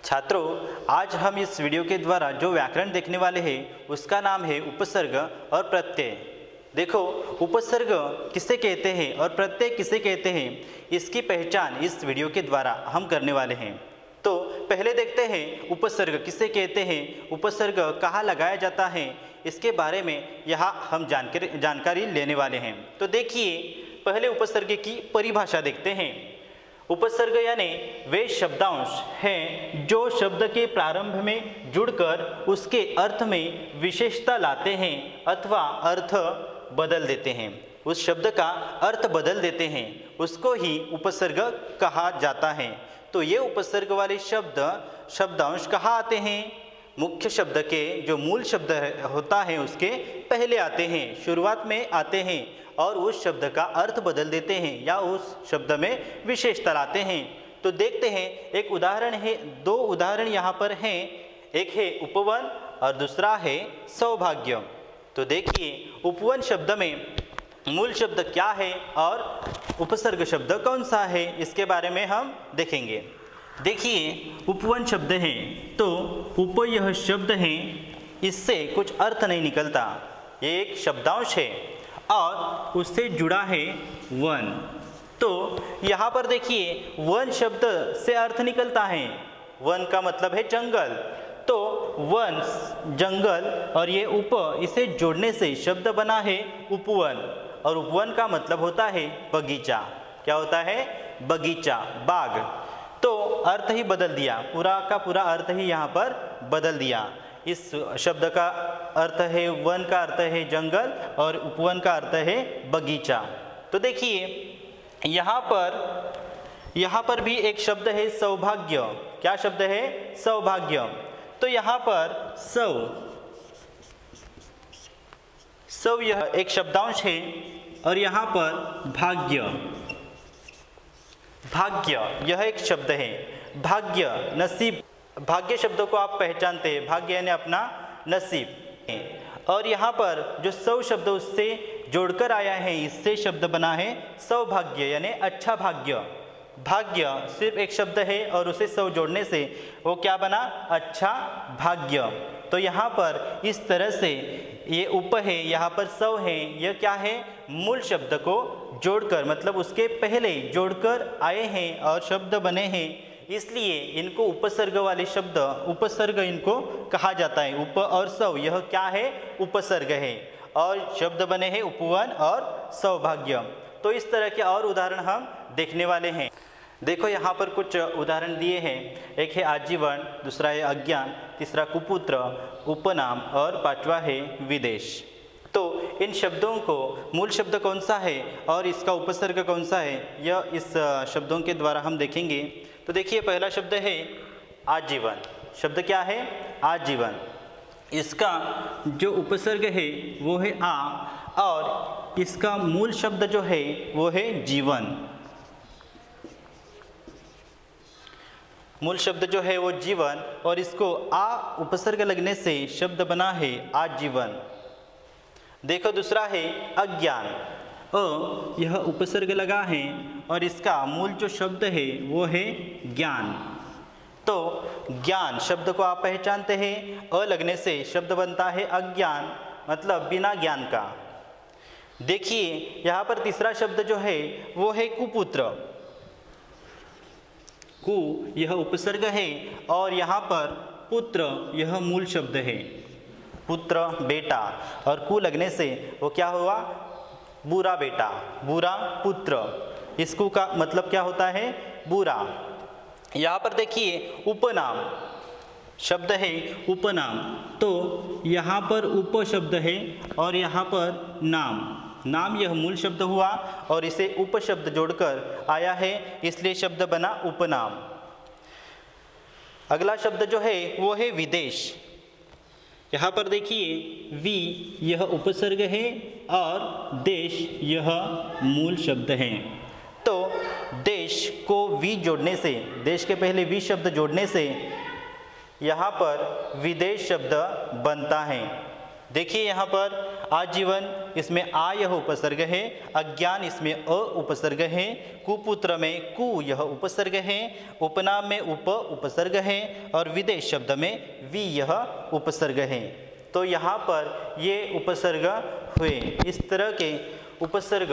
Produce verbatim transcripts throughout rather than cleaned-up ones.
छात्रों, आज हम इस वीडियो के द्वारा जो व्याकरण देखने वाले हैं उसका नाम है उपसर्ग और प्रत्यय। देखो, उपसर्ग किसे कहते हैं और प्रत्यय किसे कहते हैं, इसकी पहचान इस वीडियो के द्वारा हम करने वाले हैं। तो पहले देखते हैं उपसर्ग किसे कहते हैं, उपसर्ग कहाँ लगाया जाता है, इसके बारे में यहाँ हम जानकारी जानकारी लेने वाले हैं। तो देखिए, पहले उपसर्ग की परिभाषा देखते हैं। उपसर्ग यानी वे शब्दांश हैं जो शब्द के प्रारंभ में जुड़कर उसके अर्थ में विशेषता लाते हैं अथवा अर्थ बदल देते हैं। उस शब्द का अर्थ बदल देते हैं, उसको ही उपसर्ग कहा जाता है। तो ये उपसर्ग वाले शब्द शब्दांश कहाँ आते हैं? मुख्य शब्द के जो मूल शब्द होता है उसके पहले आते हैं, शुरुआत में आते हैं और उस शब्द का अर्थ बदल देते हैं या उस शब्द में विशेषता लाते हैं। तो देखते हैं, एक उदाहरण है, दो उदाहरण यहाँ पर हैं। एक है उपवन और दूसरा है सौभाग्य। तो देखिए, उपवन शब्द में मूल शब्द क्या है और उपसर्ग शब्द कौन सा है, इसके बारे में हम देखेंगे। देखिए, उपवन शब्द है तो उप यह शब्द है, इससे कुछ अर्थ नहीं निकलता, ये एक शब्दांश है और उससे जुड़ा है वन। तो यहाँ पर देखिए, वन शब्द से अर्थ निकलता है, वन का मतलब है जंगल। तो वन जंगल और ये उप, इसे जोड़ने से शब्द बना है उपवन, और उपवन का मतलब होता है बगीचा। क्या होता है? बगीचा, बाग। तो अर्थ ही बदल दिया, पूरा का पूरा अर्थ ही यहाँ पर बदल दिया। इस शब्द का अर्थ है वन, का अर्थ है जंगल और उपवन का अर्थ है बगीचा। तो देखिए, यहाँ पर यहाँ पर भी एक शब्द है सौभाग्य। क्या शब्द है? सौभाग्य। तो यहाँ पर सौ सौ यह एक शब्दांश है और यहाँ पर भाग्य भाग्य यह एक शब्द है। भाग्य, नसीब। भाग्य शब्द को आप पहचानते हैं, भाग्य यानी अपना नसीब। और यहाँ पर जो सौ शब्द उससे जोड़कर आया है, इससे शब्द बना है सौभाग्य यानी अच्छा भाग्य। भाग्य सिर्फ एक शब्द है और उसे सौ जोड़ने से वो क्या बना? अच्छा भाग्य। तो यहाँ पर इस तरह से ये उप है, यहाँ पर सौ है, यह क्या है? मूल शब्द को जोड़कर, मतलब उसके पहले जोड़कर आए हैं और शब्द बने हैं, इसलिए इनको उपसर्ग वाले शब्द, उपसर्ग इनको कहा जाता है। उप और सौ, यह क्या है? उपसर्ग है और शब्द बने हैं उपवन और सौभाग्य। तो इस तरह के और उदाहरण हम देखने वाले हैं। देखो, यहाँ पर कुछ उदाहरण दिए हैं। एक है आजीवन, दूसरा है अज्ञान, तीसरा कुपुत्र, उपनाम और पांचवा है विदेश। तो इन शब्दों को मूल शब्द कौन सा है और इसका उपसर्ग कौन सा है, यह इस शब्दों के द्वारा हम देखेंगे। तो देखिए, पहला शब्द है आजीवन। शब्द क्या है? आजीवन। इसका जो उपसर्ग है वो है आ और इसका मूल शब्द जो है वो है जीवन। मूल शब्द जो है वो जीवन और इसको आ उपसर्ग लगने से शब्द बना है आजीवन। देखो, दूसरा है अज्ञान। अ यह उपसर्ग लगा है और इसका मूल जो शब्द है वो है ज्ञान। तो ज्ञान शब्द को आप पहचानते हैं, अ लगने से शब्द बनता है अज्ञान, मतलब बिना ज्ञान का। देखिए, यहाँ पर तीसरा शब्द जो है वो है कुपुत्र। कु यह उपसर्ग है और यहाँ पर पुत्र यह मूल शब्द है, पुत्र बेटा, और कु लगने से वो क्या हुआ? बुरा बेटा, बुरा पुत्र। इस कु का मतलब क्या होता है? बुरा। यहाँ पर देखिए, उपनाम शब्द है उपनाम। तो यहाँ पर उप शब्द है और यहाँ पर नाम, नाम यह मूल शब्द हुआ और इसे उप शब्द जोड़कर आया है, इसलिए शब्द बना उपनाम। अगला शब्द जो है वो है विदेश। यहाँ पर देखिए, वी यह उपसर्ग है और देश यह मूल शब्द है। तो देश को वी जोड़ने से, देश के पहले वी शब्द जोड़ने से यहाँ पर विदेश शब्द बनता है। देखिए यहाँ पर आजीवन, इसमें आ यह उपसर्ग है, अज्ञान इसमें अ उपसर्ग है, कुपुत्र में कु यह उपसर्ग है, उपनाम में उप उपसर्ग है और विदेश शब्द में वि यह उपसर्ग है। तो यहाँ पर ये उपसर्ग हुए। इस तरह के उपसर्ग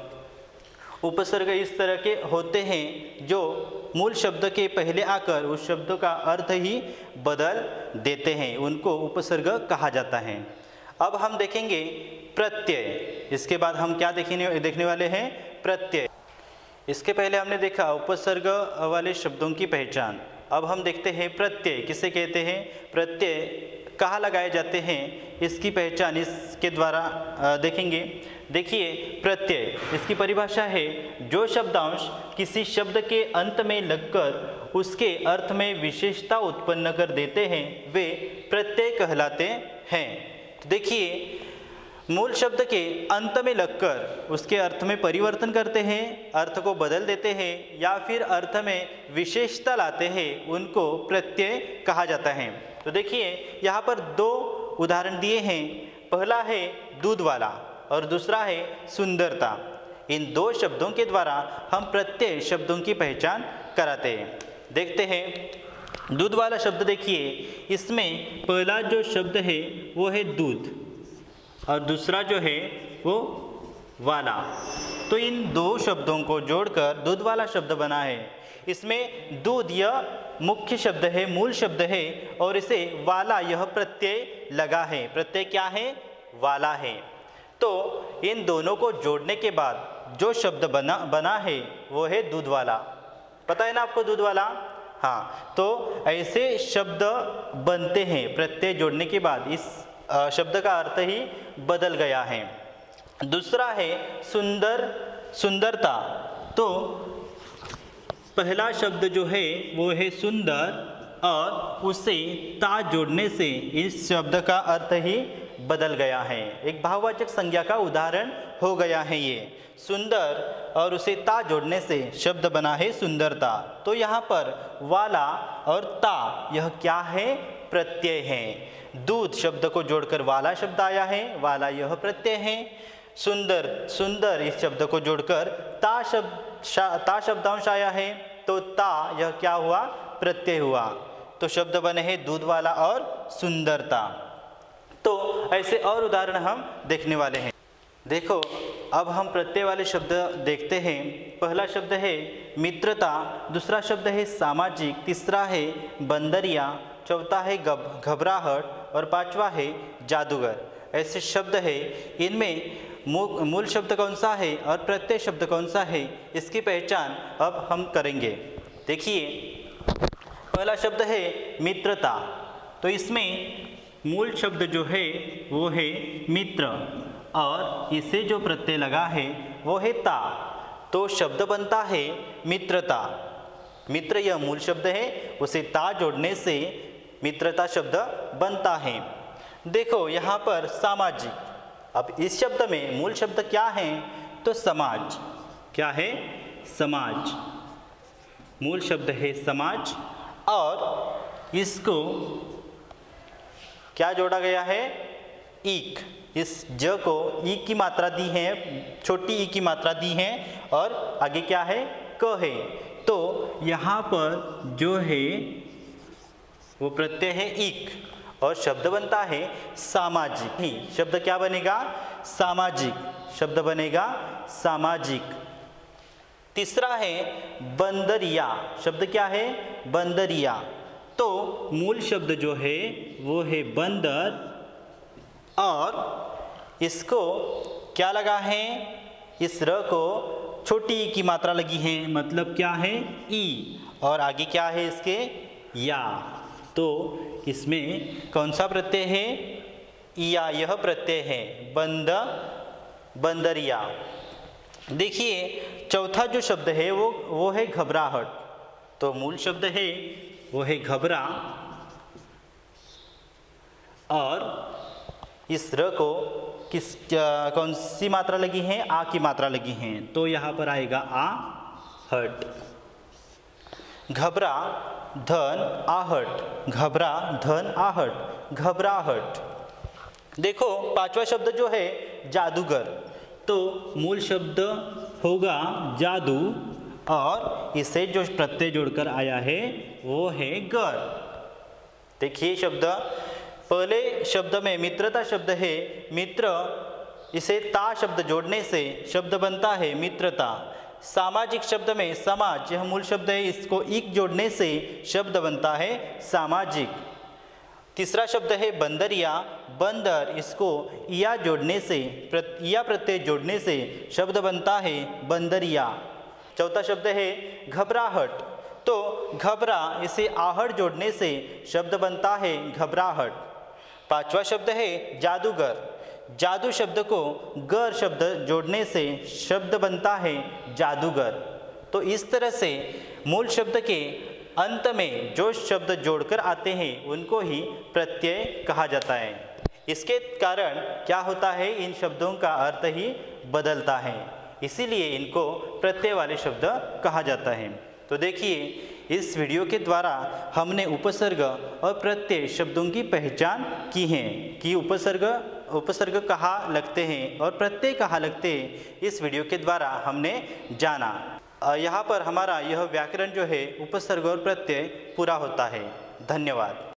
उपसर्ग इस तरह के होते हैं जो मूल शब्द के पहले आकर उस शब्द का अर्थ ही बदल देते हैं, उनको उपसर्ग कहा जाता है। अब हम देखेंगे प्रत्यय। इसके बाद हम क्या देखने देखने वाले हैं? प्रत्यय। इसके पहले हमने देखा उपसर्ग वाले शब्दों की पहचान। अब हम देखते हैं प्रत्यय किसे कहते हैं, प्रत्यय कहाँ लगाए जाते हैं, इसकी पहचान इसके द्वारा देखेंगे। देखिए प्रत्यय, इसकी परिभाषा है जो शब्दांश किसी शब्द के अंत में लगकर उसके अर्थ में विशेषता उत्पन्न कर देते हैं वे प्रत्यय कहलाते हैं। तो देखिए मूल शब्द के अंत में लगकर उसके अर्थ में परिवर्तन करते हैं, अर्थ को बदल देते हैं या फिर अर्थ में विशेषता लाते हैं, उनको प्रत्यय कहा जाता है। तो देखिए यहाँ पर दो उदाहरण दिए हैं। पहला है दूध वाला और दूसरा है सुंदरता। इन दो शब्दों के द्वारा हम प्रत्यय शब्दों की पहचान कराते हैं। देखते हैं दूध वाला शब्द। देखिए इसमें पहला जो शब्द है वो है दूध और दूसरा जो है वो वाला। तो इन दो शब्दों को जोड़कर दूध वाला शब्द बना है। इसमें दूध यह मुख्य शब्द है, मूल शब्द है और इसे वाला यह प्रत्यय लगा है। प्रत्यय क्या है? वाला है। तो इन दोनों को जोड़ने के बाद जो शब्द बना बना है वो है दूध वाला। पता है ना आपको दूध वाला? हाँ, तो ऐसे शब्द बनते हैं। प्रत्यय जोड़ने के बाद इस शब्द का अर्थ ही बदल गया है। दूसरा है सुंदर, सुंदरता। तो पहला शब्द जो है वो है सुंदर और उसे ता जोड़ने से इस शब्द का अर्थ ही बदल गया है। एक भाववाचक संज्ञा का उदाहरण हो गया है ये। सुंदर और उसे ता जोड़ने से शब्द बना है सुंदरता। तो यहाँ पर वाला और ता यह क्या है? प्रत्यय है। दूध शब्द को जोड़कर वाला शब्द आया है, वाला यह प्रत्यय है। सुंदर, सुंदर इस शब्द को जोड़कर ता शब्द ता शब्दांश आया है, तो ता यह क्या हुआ? प्रत्यय हुआ। तो शब्द बने हैं दूध वाला और सुंदरता। तो ऐसे और उदाहरण हम देखने वाले हैं। देखो अब हम प्रत्यय वाले शब्द देखते हैं। पहला शब्द है मित्रता, दूसरा शब्द है सामाजिक, तीसरा है बंदरिया, चौथा है घबराहट और पांचवा है जादूगर। ऐसे शब्द है। इनमें मूल शब्द कौन सा है और प्रत्यय शब्द कौन सा है, इसकी पहचान अब हम करेंगे। देखिए पहला शब्द है मित्रता। तो इसमें मूल शब्द जो है वो है मित्र और इसे जो प्रत्यय लगा है वो है ता। तो शब्द बनता है मित्रता। मित्र यह मूल शब्द है, उसे ता जोड़ने से मित्रता शब्द बनता है। देखो यहाँ पर सामाजिक। अब इस शब्द में मूल शब्द क्या है? तो समाज। क्या है? समाज। मूल शब्द है समाज और इसको क्या जोड़ा गया है? ईक। इस ज को ई की मात्रा दी है, छोटी ई की मात्रा दी है और आगे क्या है? क है। तो यहाँ पर जो है वो प्रत्यय है ईक और शब्द बनता है सामाजिक। ही शब्द क्या बनेगा? सामाजिक। शब्द बनेगा सामाजिक। तीसरा है बंदरिया। शब्द क्या है? बंदरिया। तो मूल शब्द जो है वो है बंदर और इसको क्या लगा है? इस र को छोटी ई की मात्रा लगी है, मतलब क्या है? ई। और आगे क्या है इसके? या। तो इसमें कौन सा प्रत्यय है? या यह प्रत्यय है। बंद, बंदरिया। देखिए चौथा जो शब्द है वो वो है घबराहट। तो मूल शब्द है वो है घबरा और इस र को किस कौन सी मात्रा लगी है? आ की मात्रा लगी है। तो यहाँ पर आएगा आ हट। घबरा धन आहट, घबरा धन आहट, घबराहट। देखो पांचवा शब्द जो है जादूगर, तो मूल शब्द होगा जादू और इसे जो प्रत्यय जोड़कर आया है वो है गर। देखिए शब्द, पहले शब्द में मित्रता शब्द है, मित्र, इसे ता शब्द जोड़ने से शब्द बनता है मित्रता। सामाजिक शब्द में समाज, यह मूल शब्द है, इसको इक जोड़ने से शब्द बनता है सामाजिक। तीसरा शब्द है बंदरिया, बंदर, इसको इया जोड़ने से, इया प्रत्यय जोड़ने से शब्द बनता है बंदरिया। चौथा शब्द है घबराहट, तो घबरा, इसे आहट जोड़ने से शब्द बनता है घबराहट। पांचवा शब्द है जादूगर, जादू शब्द को गर शब्द जोड़ने से शब्द बनता है जादूगर। तो इस तरह से मूल शब्द के अंत में जो शब्द जोड़कर आते हैं उनको ही प्रत्यय कहा जाता है। इसके कारण क्या होता है, इन शब्दों का अर्थ ही बदलता है, इसीलिए इनको प्रत्यय वाले शब्द कहा जाता है। तो देखिए इस वीडियो के द्वारा हमने उपसर्ग और प्रत्यय शब्दों की पहचान की है कि उपसर्ग उपसर्ग कहाँ लगते हैं और प्रत्यय कहाँ लगते हैं, इस वीडियो के द्वारा हमने जाना। यहाँ पर हमारा यह व्याकरण जो है उपसर्ग और प्रत्यय पूरा होता है। धन्यवाद।